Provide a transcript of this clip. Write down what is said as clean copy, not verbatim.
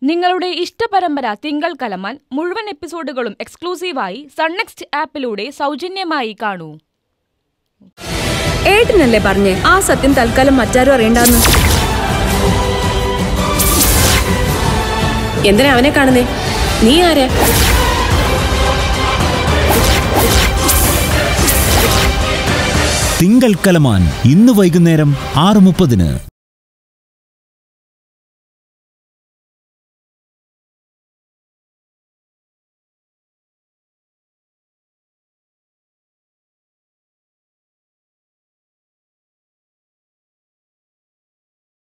നിങ്ങളുടെ ഇഷ്ടപരമ്പര തിങ്കൾ കലമാൻ മുഴുവൻ എപ്പിസോഡുകളും എക്സ്ക്ലൂസീവായി സൺനെക്സ്റ്റ് ആപ്പിലൂടെ സൗജന്യമായി കാണൂ. ഏട്ടനല്ലേ പറഞ്ഞേ ആ സത്യം തൽക്കാലം മറ്റാരും അറിയണ്ടെന്ന്. എന്തിനാ അവനെ കാണുന്നേ? നീ ആരാ? തിങ്കൾ കലമാൻ ഇന്ന് വൈകുന്നേരം 6:30.